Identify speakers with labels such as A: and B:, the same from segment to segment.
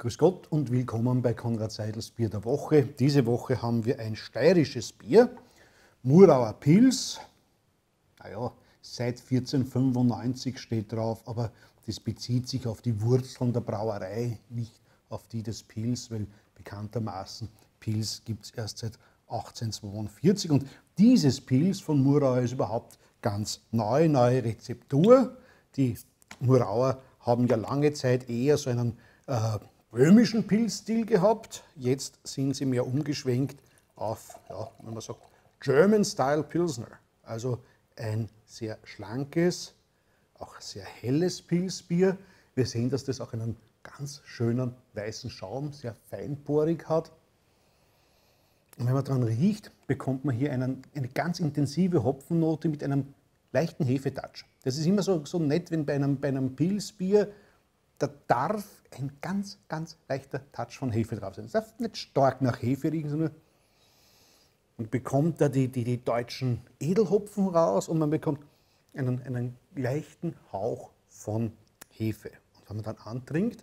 A: Grüß Gott und willkommen bei Konrad Seidels Bier der Woche. Diese Woche haben wir ein steirisches Bier, Murauer Pils. Naja, seit 1495 steht drauf, aber das bezieht sich auf die Wurzeln der Brauerei, nicht auf die des Pils, weil bekanntermaßen Pils gibt es erst seit 1842. Und dieses Pils von Murauer ist überhaupt ganz neu, neue Rezeptur. Die Murauer haben ja lange Zeit eher so einen römischen Pilzstil gehabt. Jetzt sind sie mehr umgeschwenkt auf, ja, wenn man sagt, German Style Pilsner. Also ein sehr schlankes, auch sehr helles Pilzbier. Wir sehen, dass das auch einen ganz schönen weißen Schaum, sehr feinporig hat. Und wenn man daran riecht, bekommt man hier eine ganz intensive Hopfennote mit einem leichten Hefetouch. Das ist immer so nett, wenn bei einem Pilzbier, da darf ein ganz, ganz leichter Touch von Hefe drauf sein. Es darf nicht stark nach Hefe riechen, sondern man bekommt da die deutschen Edelhopfen raus und man bekommt einen leichten Hauch von Hefe. Und wenn man dann antrinkt,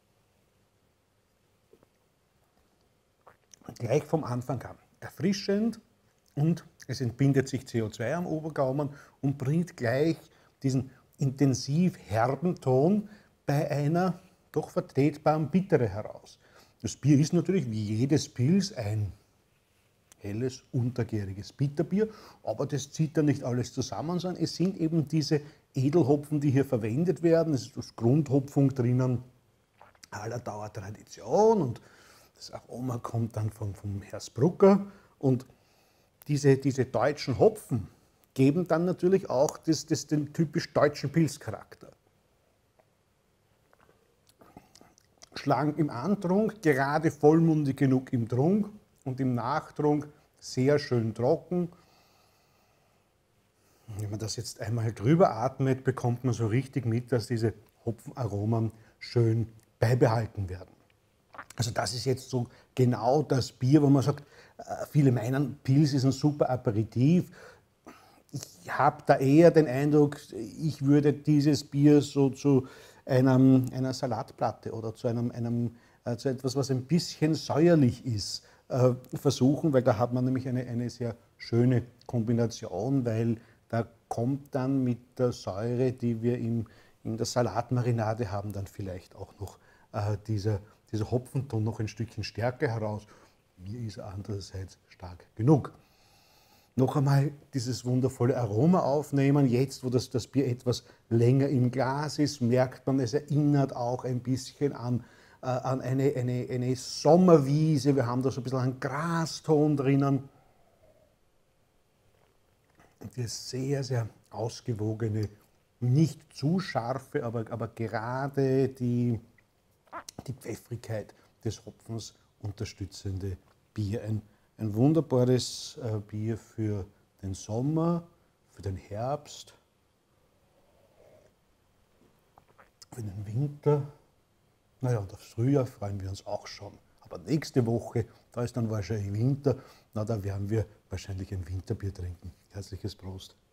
A: gleich vom Anfang an erfrischend und es entbindet sich CO2 am Obergaumen und bringt gleich diesen intensiv herben Ton bei einer doch vertretbaren Bittere heraus. Das Bier ist natürlich wie jedes Pils ein helles, untergäriges Bitterbier, aber das zieht da nicht alles zusammen, sondern es sind eben diese Edelhopfen, die hier verwendet werden. Es ist das Grundhopfung drinnen aller Dauertradition und das Aroma kommt dann vom Hersbrucker und diese deutschen Hopfen geben dann natürlich auch den typisch deutschen Pilzcharakter. Schlank im Antrunk, gerade vollmundig genug im Trunk und im Nachtrunk sehr schön trocken. Wenn man das jetzt einmal drüber atmet, bekommt man so richtig mit, dass diese Hopfenaromen schön beibehalten werden. Also das ist jetzt so genau das Bier, wo man sagt, viele meinen, Pils ist ein super Aperitif. Ich habe da eher den Eindruck, ich würde dieses Bier so zu einer Salatplatte oder zu etwas, was ein bisschen säuerlich ist, versuchen, weil da hat man nämlich eine sehr schöne Kombination, weil da kommt dann mit der Säure, die wir in der Salatmarinade haben, dann vielleicht auch noch dieser Hopfenton noch ein Stückchen stärker heraus. Mir ist er andererseits stark genug. Noch einmal dieses wundervolle Aroma aufnehmen. Jetzt, wo das Bier etwas länger im Glas ist, merkt man, es erinnert auch ein bisschen an eine Sommerwiese. Wir haben da so ein bisschen einen Graston drinnen. Das sehr, sehr ausgewogene, nicht zu scharfe, aber gerade die Pfeffrigkeit des Hopfens unterstützende Bier. Ein wunderbares Bier für den Sommer, für den Herbst, für den Winter. Naja, und aufs Frühjahr freuen wir uns auch schon. Aber nächste Woche, da ist dann wahrscheinlich Winter, na, da werden wir wahrscheinlich ein Winterbier trinken. Herzliches Prost.